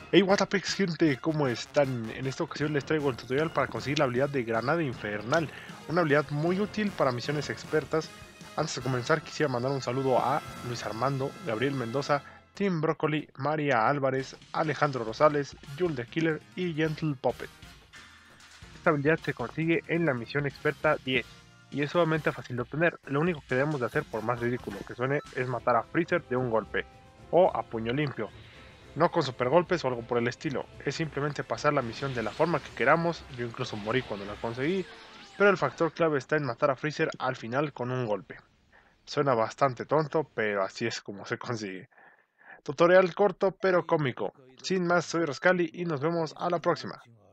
Hey, what up, gente, ¿cómo están? En esta ocasión les traigo el tutorial para conseguir la habilidad de Granada Infernal, una habilidad muy útil para misiones expertas. Antes de comenzar, quisiera mandar un saludo a Luis Armando, Gabriel Mendoza, Tim Broccoli, María Álvarez, Alejandro Rosales, Jules the Killer y Gentle Puppet. Esta habilidad se consigue en la misión experta 10 y es sumamente fácil de obtener. Lo único que debemos de hacer, por más ridículo que suene, es matar a Freezer de un golpe o a puño limpio. No con super golpes o algo por el estilo, es simplemente pasar la misión de la forma que queramos, yo incluso morí cuando la conseguí, pero el factor clave está en matar a Freezer al final con un golpe. Suena bastante tonto, pero así es como se consigue. Tutorial corto pero cómico. Sin más, soy Rascali y nos vemos a la próxima.